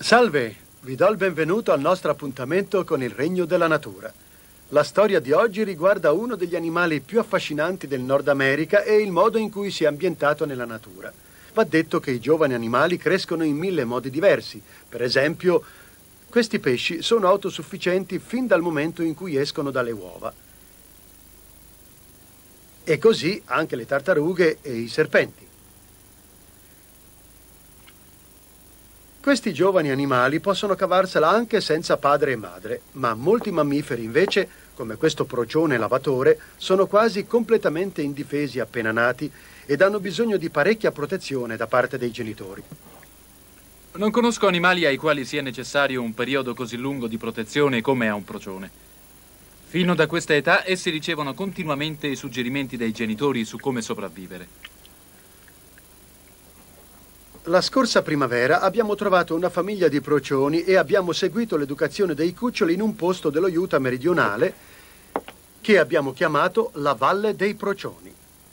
Salve, vi do il benvenuto al nostro appuntamento con il Regno della Natura. La storia di oggi riguarda uno degli animali più affascinanti del Nord America e il modo in cui si è ambientato nella natura. Va detto che i giovani animali crescono in 1000 modi diversi. Per esempio, questi pesci sono autosufficienti fin dal momento in cui escono dalle uova. E così anche le tartarughe e i serpenti. Questi giovani animali possono cavarsela anche senza padre e madre, ma molti mammiferi invece, come questo procione lavatore, sono quasi completamente indifesi appena nati ed hanno bisogno di parecchia protezione da parte dei genitori. Non conosco animali ai quali sia necessario un periodo così lungo di protezione come a un procione. Fino da questa età essi ricevono continuamente i suggerimenti dei genitori su come sopravvivere. La scorsa primavera abbiamo trovato una famiglia di procioni e abbiamo seguito l'educazione dei cuccioli in un posto dello Utah meridionale che abbiamo chiamato la Valle dei Procioni.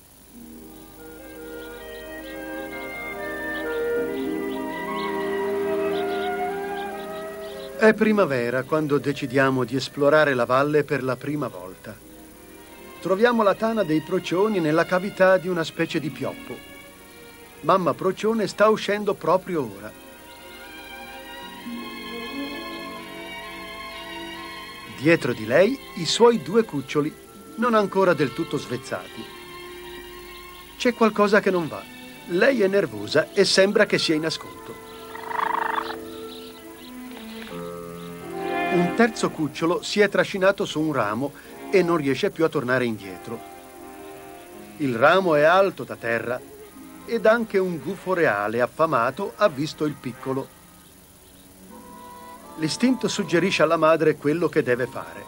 È primavera quando decidiamo di esplorare la valle per la prima volta. Troviamo la tana dei procioni nella cavità di una specie di pioppo. Mamma procione sta uscendo proprio ora. Dietro di lei i suoi 2 cuccioli, non ancora del tutto svezzati. C'è qualcosa che non va. Lei è nervosa e sembra che sia in ascolto. Un terzo cucciolo si è trascinato su un ramo e non riesce più a tornare indietro. Il ramo è alto da terra ed anche un gufo reale affamato ha visto il piccolo. L'istinto suggerisce alla madre quello che deve fare.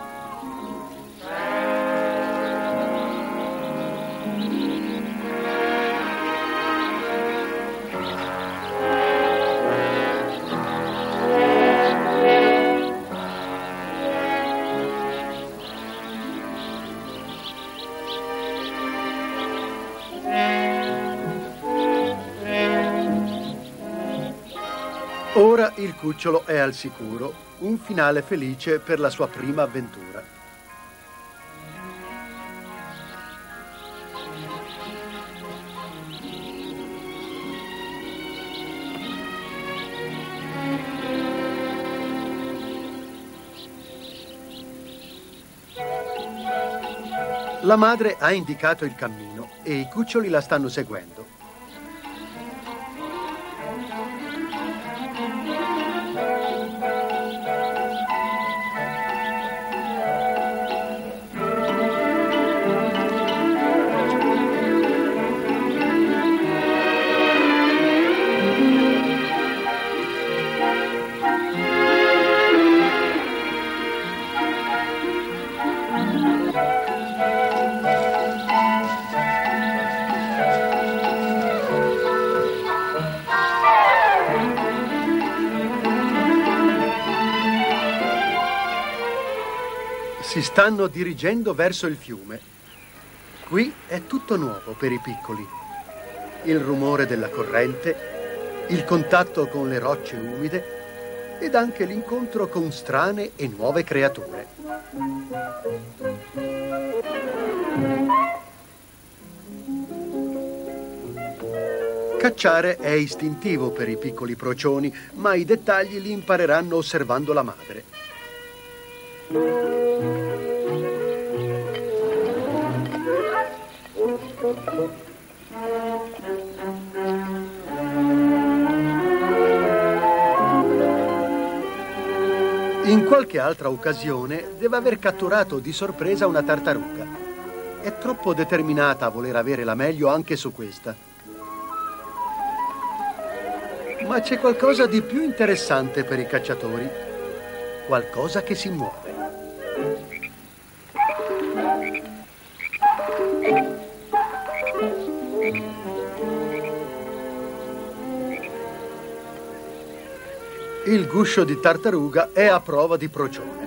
Ora il cucciolo è al sicuro, un finale felice per la sua prima avventura. La madre ha indicato il cammino e i cuccioli la stanno seguendo. Si stanno dirigendo verso il fiume. Qui è tutto nuovo per i piccoli. Il rumore della corrente, il contatto con le rocce umide ed anche l'incontro con strane e nuove creature. Cacciare è istintivo per i piccoli procioni, ma i dettagli li impareranno osservando la madre. In qualche altra occasione deve aver catturato di sorpresa una tartaruga. È troppo determinata a voler avere la meglio anche su questa. Ma c'è qualcosa di più interessante per i cacciatori. Qualcosa che si muove. Il guscio di tartaruga è a prova di procione.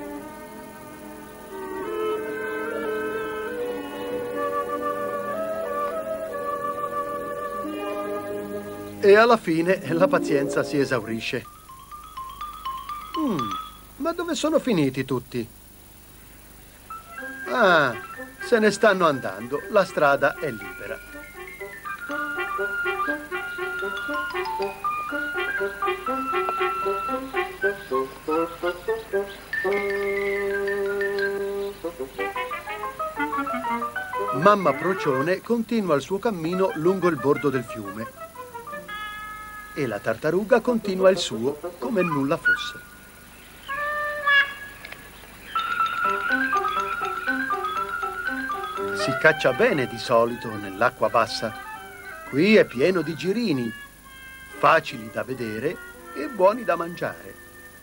E alla fine la pazienza si esaurisce. Ma dove sono finiti tutti? Ah, se ne stanno andando. La strada è libera. Mamma Procione continua il suo cammino lungo il bordo del fiume e la tartaruga continua il suo come nulla fosse. Si caccia bene di solito nell'acqua bassa. Qui è pieno di girini, facili da vedere e buoni da mangiare.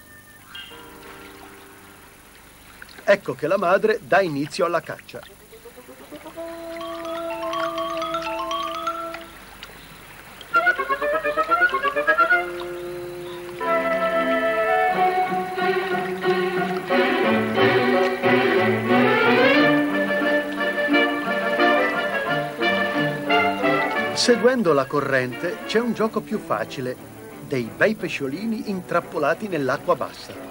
Ecco che la madre dà inizio alla caccia. Seguendo la corrente c'è un gioco più facile, dei bei pesciolini intrappolati nell'acqua bassa.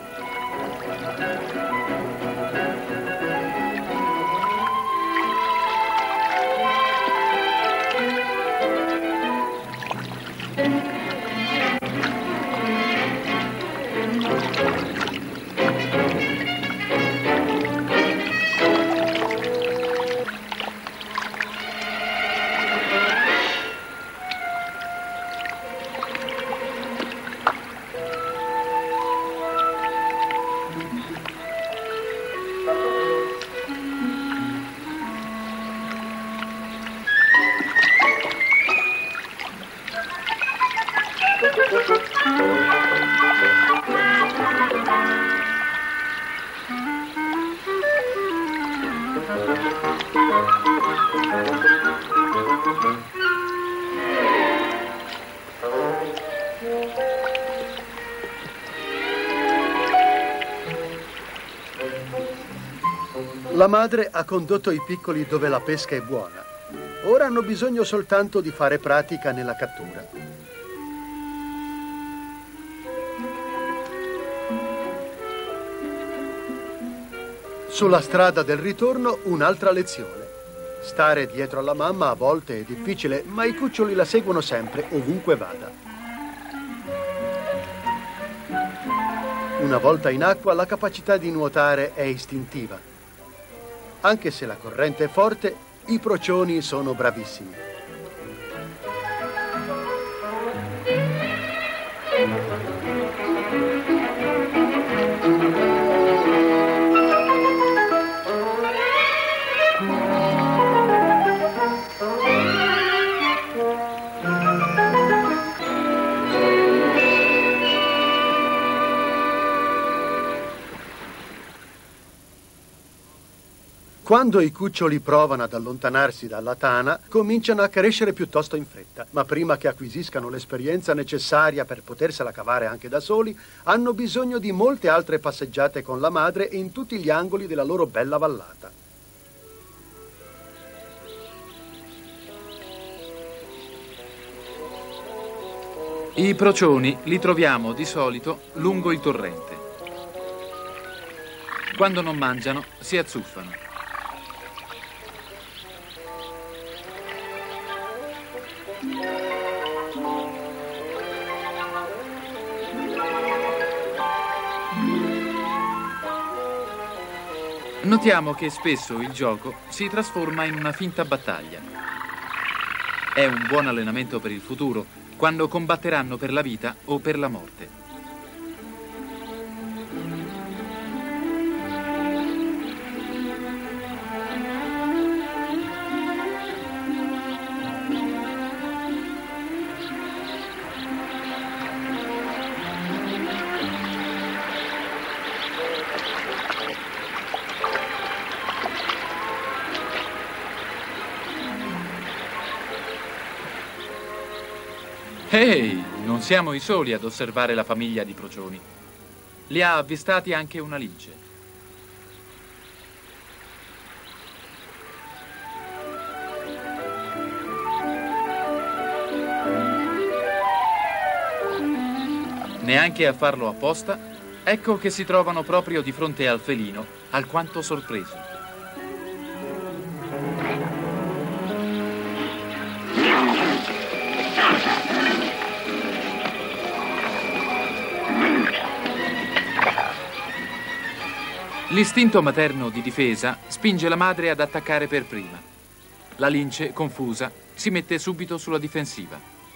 La madre ha condotto i piccoli dove la pesca è buona. Ora hanno bisogno soltanto di fare pratica nella cattura. Sulla strada del ritorno un'altra lezione. Stare dietro alla mamma a volte è difficile, ma i cuccioli la seguono sempre, ovunque vada. Una volta in acqua la capacità di nuotare è istintiva. Anche se la corrente è forte, i procioni sono bravissimi. Quando i cuccioli provano ad allontanarsi dalla tana, cominciano a crescere piuttosto in fretta, ma prima che acquisiscano l'esperienza necessaria per potersela cavare anche da soli, hanno bisogno di molte altre passeggiate con la madre in tutti gli angoli della loro bella vallata. I procioni li troviamo di solito lungo il torrente. Quando non mangiano, si azzuffano. Notiamo che spesso il gioco si trasforma in una finta battaglia. È un buon allenamento per il futuro, quando combatteranno per la vita o per la morte. Ehi, non siamo i soli ad osservare la famiglia di procioni. Li ha avvistati anche una lince. Neanche a farlo apposta, Ecco che si trovano proprio di fronte al felino, alquanto sorpresi. L'istinto materno di difesa spinge la madre ad attaccare per prima. La lince, confusa, si mette subito sulla difensiva.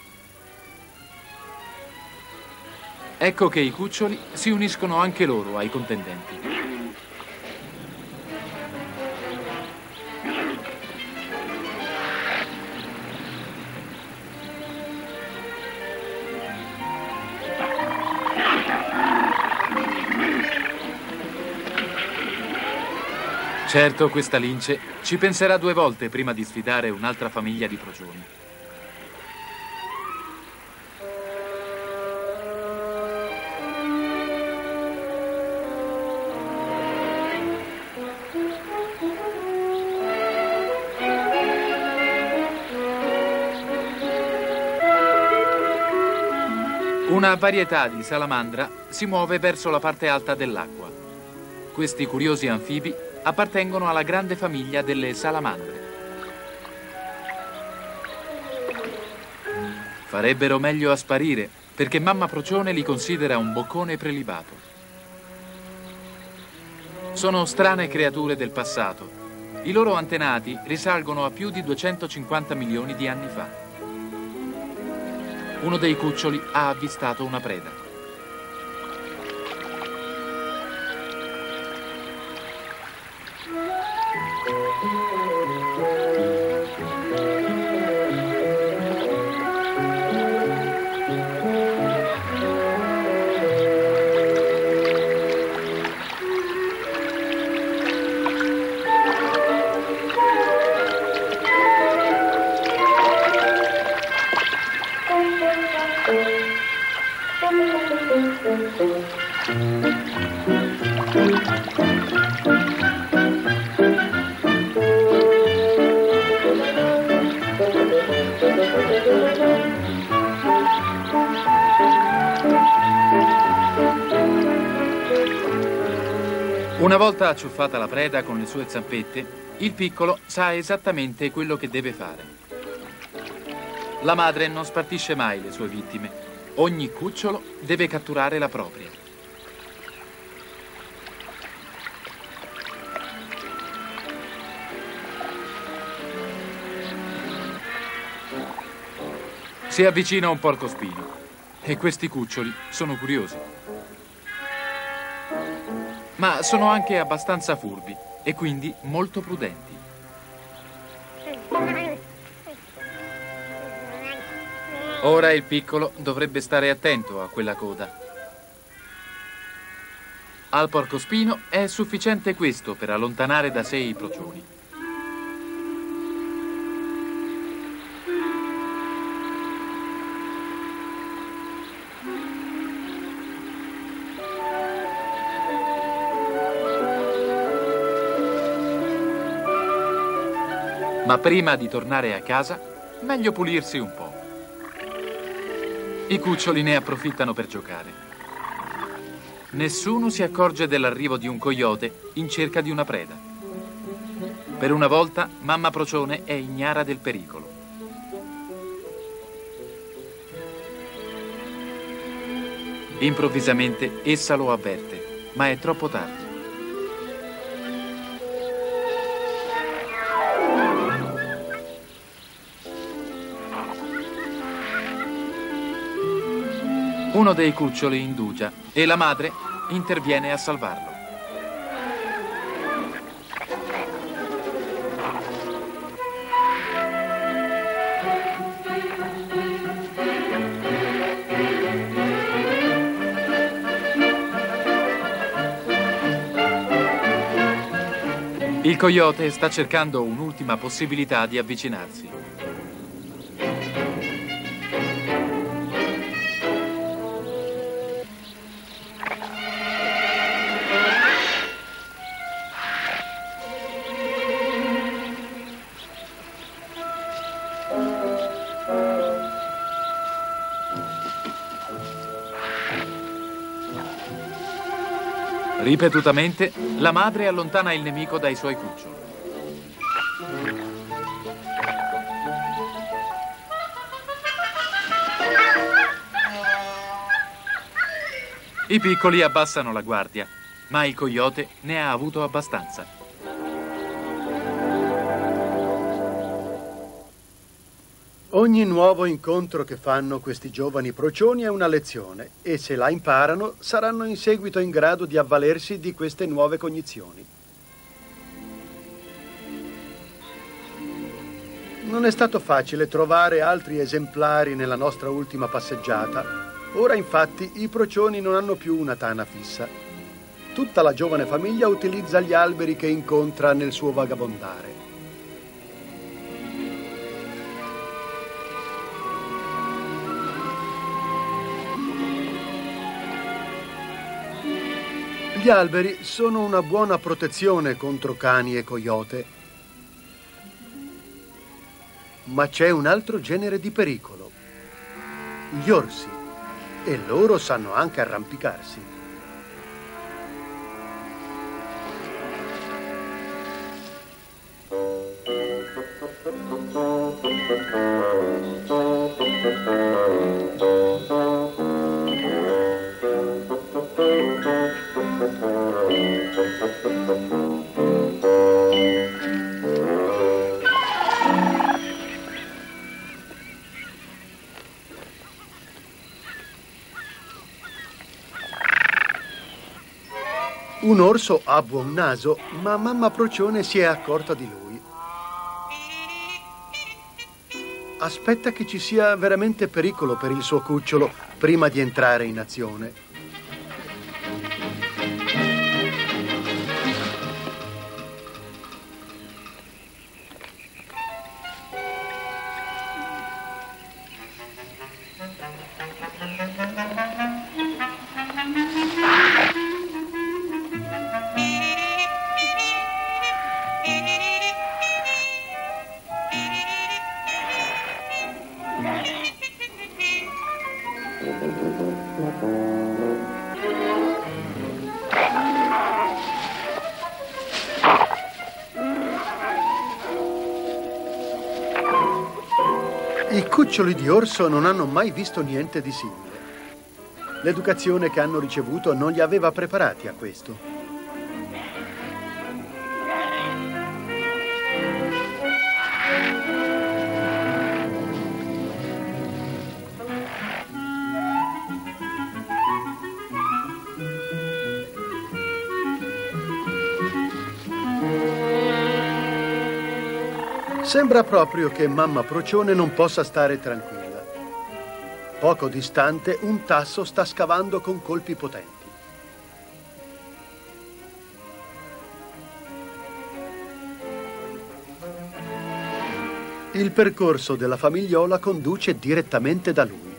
Ecco che i cuccioli si uniscono anche loro ai contendenti. Certo, questa lince ci penserà 2 volte prima di sfidare un'altra famiglia di procioni. Una varietà di salamandra si muove verso la parte alta dell'acqua. Questi curiosi anfibi appartengono alla grande famiglia delle salamandre. Farebbero meglio a sparire, perché mamma procione li considera un boccone prelibato. Sono strane creature del passato. I loro antenati risalgono a più di 250 milioni di anni fa. Uno dei cuccioli ha avvistato una preda. Una volta acciuffata la preda con le sue zampette, il piccolo sa esattamente quello che deve fare. La madre non spartisce mai le sue vittime. Ogni cucciolo deve catturare la propria. Si avvicina un porcospino e questi cuccioli sono curiosi. Ma sono anche abbastanza furbi e quindi molto prudenti. Ora il piccolo dovrebbe stare attento a quella coda. Al porcospino è sufficiente questo per allontanare da sé i procioni. Ma prima di tornare a casa, meglio pulirsi un po'. I cuccioli ne approfittano per giocare. Nessuno si accorge dell'arrivo di un coyote in cerca di una preda. Per una volta, mamma procione è ignara del pericolo. Improvvisamente essa lo avverte, ma è troppo tardi. Uno dei cuccioli indugia e la madre interviene a salvarlo. Il coyote sta cercando un'ultima possibilità di avvicinarsi. Ripetutamente, la madre allontana il nemico dai suoi cuccioli. I piccoli abbassano la guardia, ma il coyote ne ha avuto abbastanza. Ogni nuovo incontro che fanno questi giovani procioni è una lezione e se la imparano saranno in seguito in grado di avvalersi di queste nuove cognizioni. Non è stato facile trovare altri esemplari nella nostra ultima passeggiata. Ora infatti i procioni non hanno più una tana fissa. Tutta la giovane famiglia utilizza gli alberi che incontra nel suo vagabondare. Gli alberi sono una buona protezione contro cani e coyote. Ma c'è un altro genere di pericolo: gli orsi. E loro sanno anche arrampicarsi. Un orso ha buon naso, ma mamma procione si è accorta di lui. Aspetta che ci sia veramente pericolo per il suo cucciolo prima di entrare in azione. I cuccioli di orso non hanno mai visto niente di simile. L'educazione che hanno ricevuto non li aveva preparati a questo. Sembra proprio che mamma procione non possa stare tranquilla. Poco distante, un tasso sta scavando con colpi potenti. Il percorso della famigliola conduce direttamente da lui.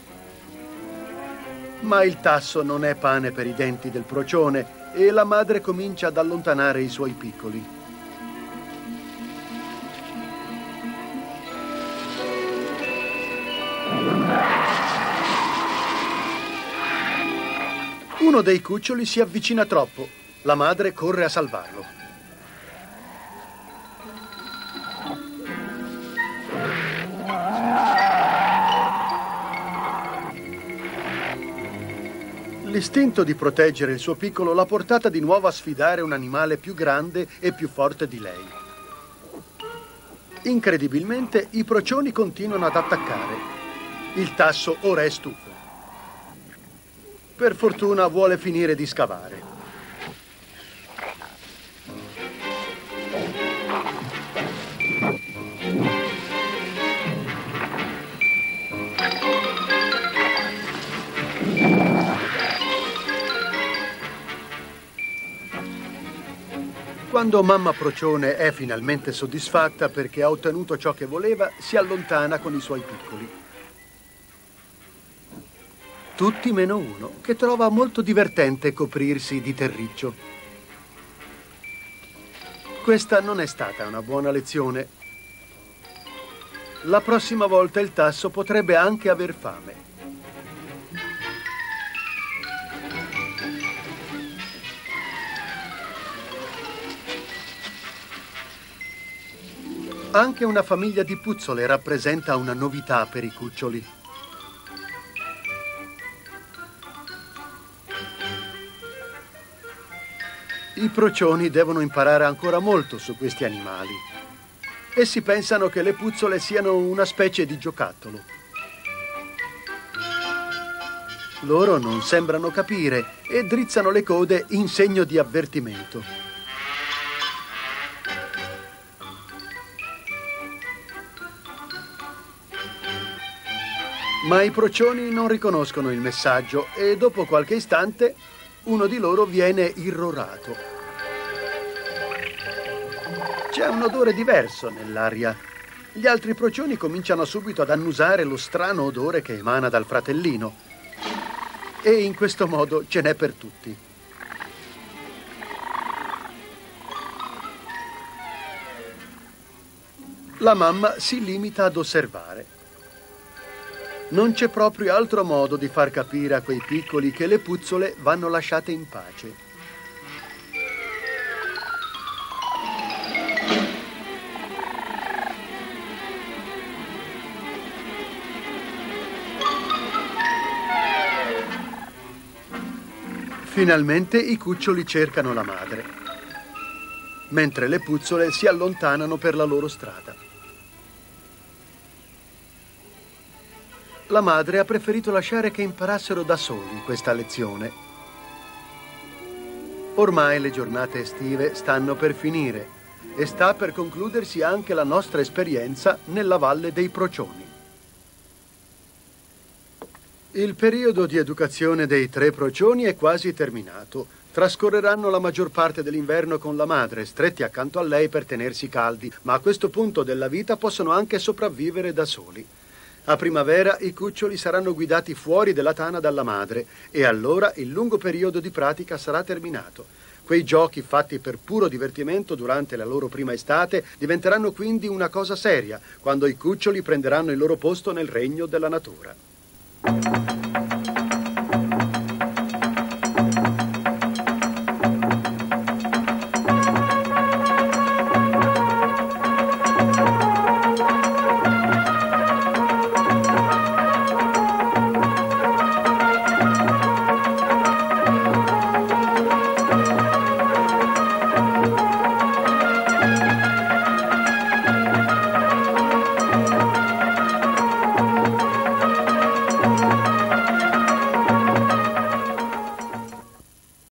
Ma il tasso non è pane per i denti del procione e la madre comincia ad allontanare i suoi piccoli. Uno dei cuccioli si avvicina troppo. La madre corre a salvarlo. L'istinto di proteggere il suo piccolo l'ha portata di nuovo a sfidare un animale più grande e più forte di lei. Incredibilmente, i procioni continuano ad attaccare. Il tasso ora è stufo. Per fortuna vuole finire di scavare. Quando mamma procione è finalmente soddisfatta perché ha ottenuto ciò che voleva, si allontana con i suoi piccoli. Tutti meno uno, che trova molto divertente coprirsi di terriccio. Questa non è stata una buona lezione. La prossima volta il tasso potrebbe anche aver fame. Anche una famiglia di puzzole rappresenta una novità per i cuccioli. I procioni devono imparare ancora molto su questi animali. Essi pensano che le puzzole siano una specie di giocattolo. Loro non sembrano capire e drizzano le code in segno di avvertimento. Ma i procioni non riconoscono il messaggio e dopo qualche istante uno di loro viene irrorato. C'è un odore diverso nell'aria. Gli altri procioni cominciano subito ad annusare lo strano odore che emana dal fratellino. E in questo modo ce n'è per tutti. La mamma si limita ad osservare. Non c'è proprio altro modo di far capire a quei piccoli che le puzzole vanno lasciate in pace. Finalmente i cuccioli cercano la madre, mentre le puzzole si allontanano per la loro strada. La madre ha preferito lasciare che imparassero da soli questa lezione. Ormai le giornate estive stanno per finire e sta per concludersi anche la nostra esperienza nella Valle dei Procioni. Il periodo di educazione dei 3 procioni è quasi terminato. Trascorreranno la maggior parte dell'inverno con la madre, stretti accanto a lei per tenersi caldi, ma a questo punto della vita possono anche sopravvivere da soli. A primavera i cuccioli saranno guidati fuori della tana dalla madre e allora il lungo periodo di pratica sarà terminato. Quei giochi fatti per puro divertimento durante la loro prima estate diventeranno quindi una cosa seria quando i cuccioli prenderanno il loro posto nel regno della natura.